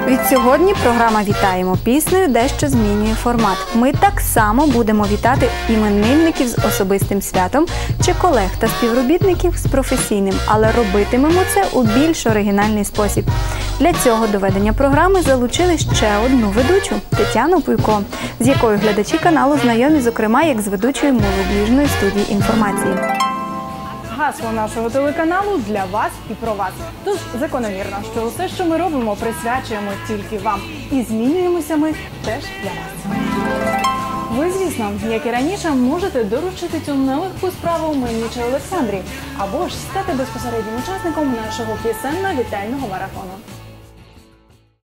Відсьогодні програма «Вітаємо піснею» дещо змінює формат. Ми так само будемо вітати іменинників з особистим святом чи колег та співробітників з професійним, але робитимемо це у більш оригінальний спосіб. Для цього до ведення програми залучили ще одну ведучу – Тетяну Пуйко, з якою глядачі каналу знайомі, зокрема, як з ведучою молодіжної студії інформації. Гасло нашого телеканалу для вас і про вас. Тож закономірно, що усе, що ми робимо, присвячуємо тільки вам. І змінюємося ми теж для вас. Ви, звісно, як і раніше, можете доручити цю нелегку справу мені чи Олександрі, або ж стати безпосереднім учасником нашого пісенно-вітального марафону.